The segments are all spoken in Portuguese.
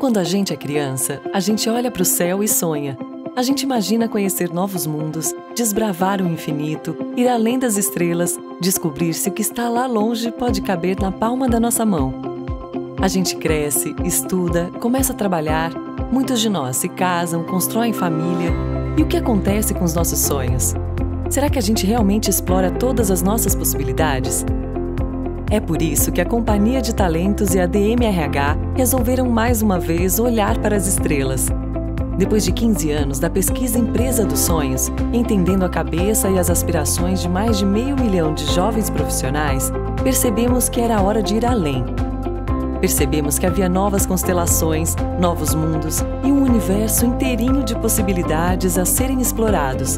Quando a gente é criança, a gente olha para o céu e sonha. A gente imagina conhecer novos mundos, desbravar o infinito, ir além das estrelas, descobrir se o que está lá longe pode caber na palma da nossa mão. A gente cresce, estuda, começa a trabalhar, muitos de nós se casam, constroem família. E o que acontece com os nossos sonhos? Será que a gente realmente explora todas as nossas possibilidades? É por isso que a Companhia de Talentos e a DMRH resolveram mais uma vez olhar para as estrelas. Depois de 15 anos da pesquisa Empresa dos Sonhos, entendendo a cabeça e as aspirações de mais de 500 mil de jovens profissionais, percebemos que era hora de ir além. Percebemos que havia novas constelações, novos mundos e um universo inteirinho de possibilidades a serem explorados.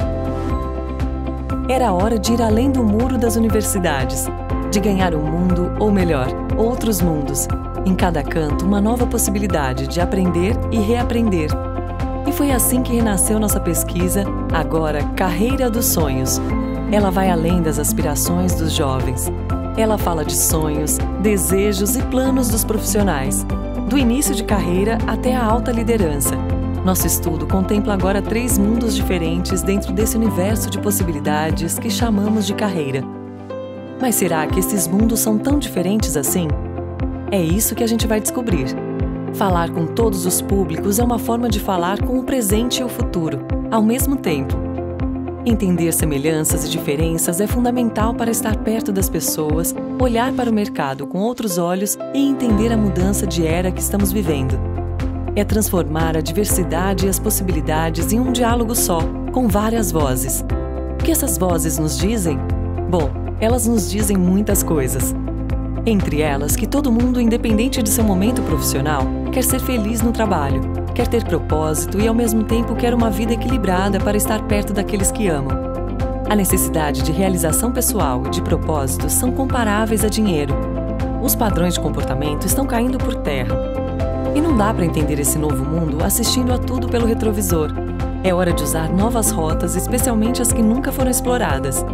Era hora de ir além do muro das universidades, de ganhar um mundo, ou melhor, outros mundos. Em cada canto, uma nova possibilidade de aprender e reaprender. E foi assim que renasceu nossa pesquisa, agora Carreira dos Sonhos. Ela vai além das aspirações dos jovens. Ela fala de sonhos, desejos e planos dos profissionais, do início de carreira até a alta liderança. Nosso estudo contempla agora 3 mundos diferentes dentro desse universo de possibilidades que chamamos de carreira. Mas será que esses mundos são tão diferentes assim? É isso que a gente vai descobrir. Falar com todos os públicos é uma forma de falar com o presente e o futuro, ao mesmo tempo. Entender semelhanças e diferenças é fundamental para estar perto das pessoas, olhar para o mercado com outros olhos e entender a mudança de era que estamos vivendo. É transformar a diversidade e as possibilidades em um diálogo só, com várias vozes. O que essas vozes nos dizem? Bom, elas nos dizem muitas coisas. Entre elas, que todo mundo, independente de seu momento profissional, quer ser feliz no trabalho, quer ter propósito e, ao mesmo tempo, quer uma vida equilibrada para estar perto daqueles que amam. A necessidade de realização pessoal e de propósitos são comparáveis a dinheiro. Os padrões de comportamento estão caindo por terra. E não dá para entender esse novo mundo assistindo a tudo pelo retrovisor. É hora de usar novas rotas, especialmente as que nunca foram exploradas.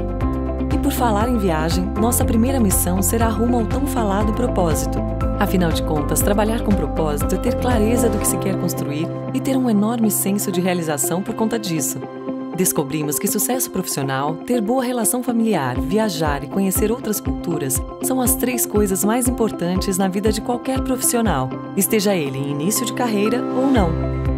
E por falar em viagem, nossa primeira missão será rumo ao tão falado propósito. Afinal de contas, trabalhar com propósito é ter clareza do que se quer construir e ter um enorme senso de realização por conta disso. Descobrimos que sucesso profissional, ter boa relação familiar, viajar e conhecer outras culturas são as 3 coisas mais importantes na vida de qualquer profissional, esteja ele em início de carreira ou não.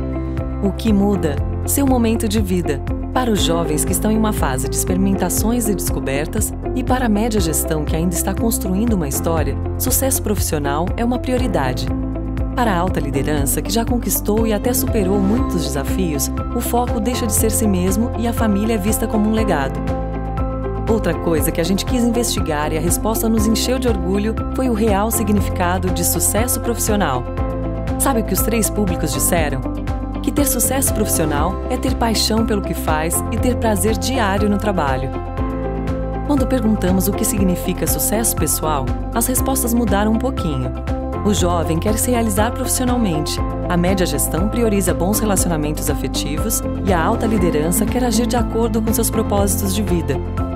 O que muda? Seu momento de vida. Para os jovens que estão em uma fase de experimentações e descobertas, e para a média gestão que ainda está construindo uma história, sucesso profissional é uma prioridade. Para a alta liderança, que já conquistou e até superou muitos desafios, o foco deixa de ser si mesmo e a família é vista como um legado. Outra coisa que a gente quis investigar e a resposta nos encheu de orgulho foi o real significado de sucesso profissional. Sabe o que os 3 públicos disseram? Que ter sucesso profissional é ter paixão pelo que faz e ter prazer diário no trabalho. Quando perguntamos o que significa sucesso pessoal, as respostas mudaram um pouquinho. O jovem quer se realizar profissionalmente, a média gestão prioriza bons relacionamentos afetivos e a alta liderança quer agir de acordo com seus propósitos de vida.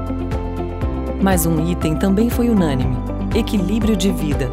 Mas um item também foi unânime: equilíbrio de vida.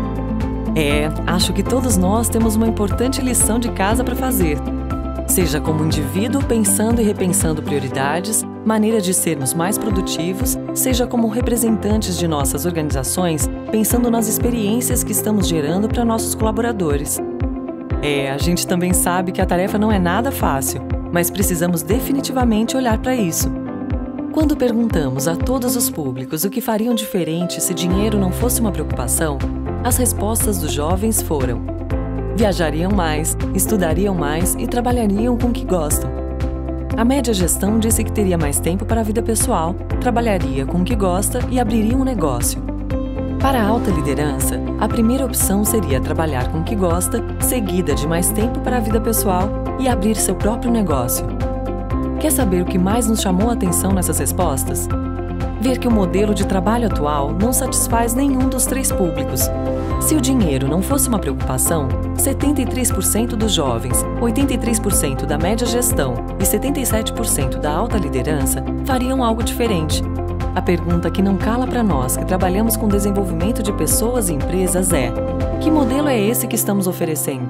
Acho que todos nós temos uma importante lição de casa para fazer. Seja como indivíduo pensando e repensando prioridades, maneira de sermos mais produtivos, seja como representantes de nossas organizações, pensando nas experiências que estamos gerando para nossos colaboradores. A gente também sabe que a tarefa não é nada fácil, mas precisamos definitivamente olhar para isso. Quando perguntamos a todos os públicos o que fariam diferente se dinheiro não fosse uma preocupação, as respostas dos jovens foram: viajariam mais, estudariam mais e trabalhariam com o que gostam. A média gestão disse que teria mais tempo para a vida pessoal, trabalharia com o que gosta e abriria um negócio. Para a alta liderança, a primeira opção seria trabalhar com o que gosta, seguida de mais tempo para a vida pessoal e abrir seu próprio negócio. Quer saber o que mais nos chamou a atenção nessas respostas? Ver que o modelo de trabalho atual não satisfaz nenhum dos 3 públicos. Se o dinheiro não fosse uma preocupação, 73% dos jovens, 83% da média gestão e 77% da alta liderança fariam algo diferente. A pergunta que não cala para nós que trabalhamos com desenvolvimento de pessoas e empresas é: que modelo é esse que estamos oferecendo?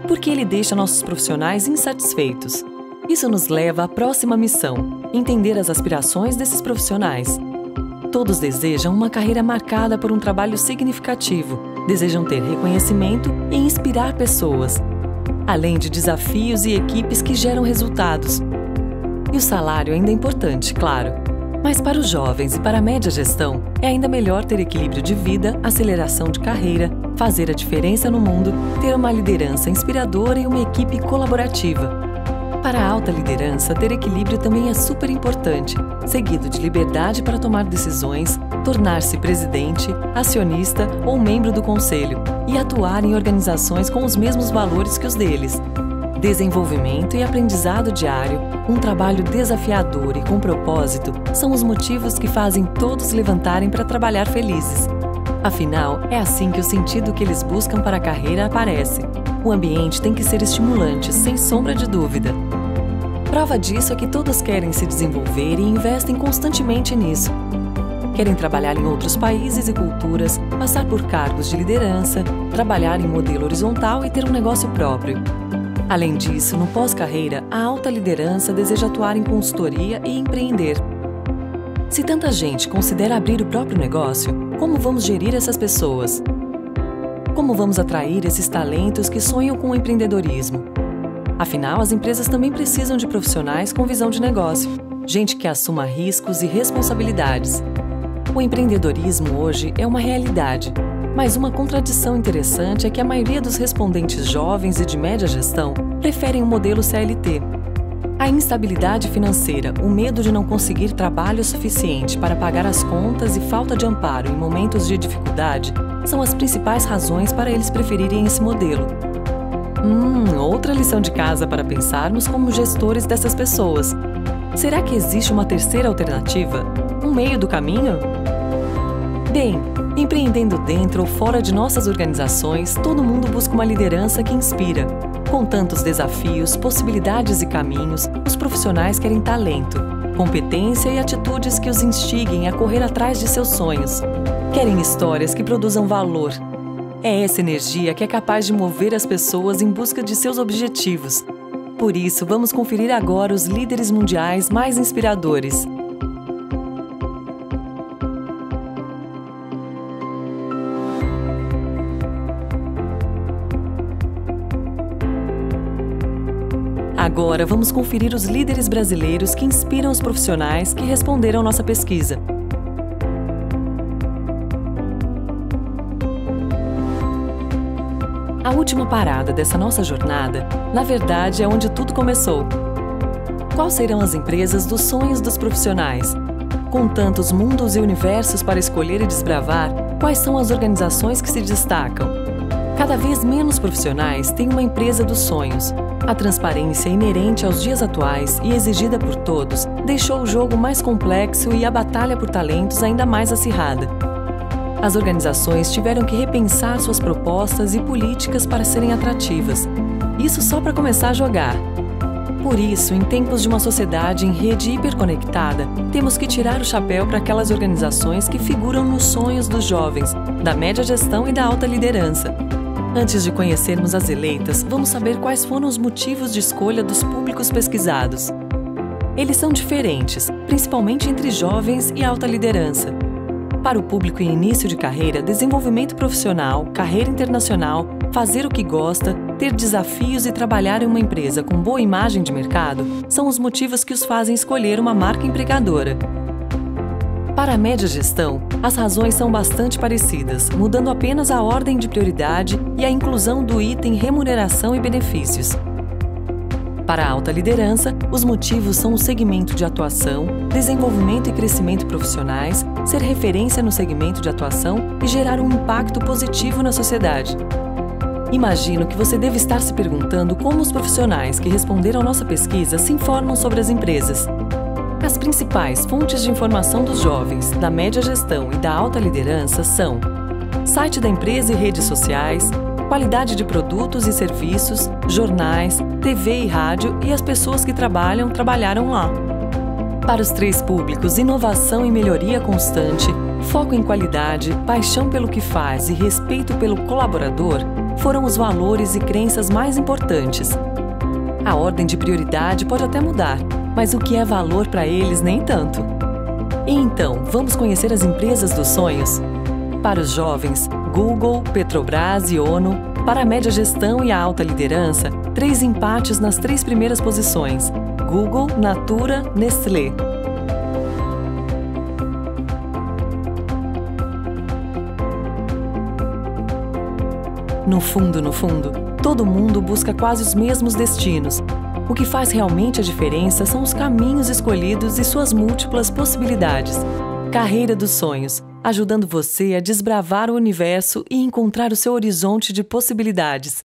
porque ele deixa nossos profissionais insatisfeitos. Isso nos leva à próxima missão: entender as aspirações desses profissionais. Todos desejam uma carreira marcada por um trabalho significativo, desejam ter reconhecimento e inspirar pessoas, além de desafios e equipes que geram resultados. E o salário ainda é importante, claro. Mas para os jovens e para a média gestão, é ainda melhor ter equilíbrio de vida, aceleração de carreira, fazer a diferença no mundo, ter uma liderança inspiradora e uma equipe colaborativa. Para a alta liderança, ter equilíbrio também é super importante, seguido de liberdade para tomar decisões, tornar-se presidente, acionista ou membro do conselho e atuar em organizações com os mesmos valores que os deles. Desenvolvimento e aprendizado diário, um trabalho desafiador e com propósito são os motivos que fazem todos levantarem para trabalhar felizes. Afinal, é assim que o sentido que eles buscam para a carreira aparece. O ambiente tem que ser estimulante, sem sombra de dúvida. Prova disso é que todos querem se desenvolver e investem constantemente nisso. Querem trabalhar em outros países e culturas, passar por cargos de liderança, trabalhar em modelo horizontal e ter um negócio próprio. Além disso, no pós-carreira, a alta liderança deseja atuar em consultoria e empreender. Se tanta gente considera abrir o próprio negócio, como vamos gerir essas pessoas? Como vamos atrair esses talentos que sonham com o empreendedorismo? Afinal, as empresas também precisam de profissionais com visão de negócio, gente que assuma riscos e responsabilidades. O empreendedorismo hoje é uma realidade, mas uma contradição interessante é que a maioria dos respondentes jovens e de média gestão preferem o modelo CLT. A instabilidade financeira, o medo de não conseguir trabalho suficiente para pagar as contas e falta de amparo em momentos de dificuldade são as principais razões para eles preferirem esse modelo. Outra lição de casa para pensarmos como gestores dessas pessoas. Será que existe uma terceira alternativa? Um meio do caminho? Bem, empreendendo dentro ou fora de nossas organizações, todo mundo busca uma liderança que inspira. Com tantos desafios, possibilidades e caminhos, os profissionais querem talento, competência e atitudes que os instiguem a correr atrás de seus sonhos. Querem histórias que produzam valor. É essa energia que é capaz de mover as pessoas em busca de seus objetivos. Por isso, vamos conferir agora os líderes mundiais mais inspiradores. Agora vamos conferir os líderes brasileiros que inspiram os profissionais que responderam nossa pesquisa. A última parada dessa nossa jornada, na verdade, é onde tudo começou. Quais serão as empresas dos sonhos dos profissionais? Com tantos mundos e universos para escolher e desbravar, quais são as organizações que se destacam? Cada vez menos profissionais têm uma empresa dos sonhos. A transparência inerente aos dias atuais e exigida por todos deixou o jogo mais complexo e a batalha por talentos ainda mais acirrada. As organizações tiveram que repensar suas propostas e políticas para serem atrativas. Isso só para começar a jogar. Por isso, em tempos de uma sociedade em rede hiperconectada, temos que tirar o chapéu para aquelas organizações que figuram nos sonhos dos jovens, da média gestão e da alta liderança. Antes de conhecermos as eleitas, vamos saber quais foram os motivos de escolha dos públicos pesquisados. Eles são diferentes, principalmente entre jovens e alta liderança. Para o público em início de carreira, desenvolvimento profissional, carreira internacional, fazer o que gosta, ter desafios e trabalhar em uma empresa com boa imagem de mercado são os motivos que os fazem escolher uma marca empregadora. Para a média gestão, as razões são bastante parecidas, mudando apenas a ordem de prioridade e a inclusão do item remuneração e benefícios. Para a alta liderança, os motivos são o segmento de atuação, desenvolvimento e crescimento profissionais, ser referência no segmento de atuação e gerar um impacto positivo na sociedade. Imagino que você deve estar se perguntando como os profissionais que responderam nossa pesquisa se informam sobre as empresas. As principais fontes de informação dos jovens, da média gestão e da alta liderança são site da empresa e redes sociais, qualidade de produtos e serviços, jornais, TV e rádio e as pessoas que trabalharam lá. Para os três públicos, inovação e melhoria constante, foco em qualidade, paixão pelo que faz e respeito pelo colaborador foram os valores e crenças mais importantes. A ordem de prioridade pode até mudar, mas o que é valor para eles nem tanto. E então, vamos conhecer as empresas dos sonhos? Para os jovens, Google, Petrobras e ONU. Para a média gestão e a alta liderança, 3 empates nas 3 primeiras posições: Google, Natura, Nestlé. No fundo, todo mundo busca quase os mesmos destinos. O que faz realmente a diferença são os caminhos escolhidos e suas múltiplas possibilidades. Carreira dos sonhos, ajudando você a desbravar o universo e encontrar o seu horizonte de possibilidades.